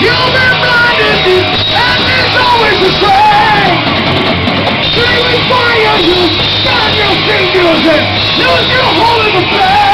You've been blinded, and it's always the same. They require you, stand your sing music, use your hole in the flame.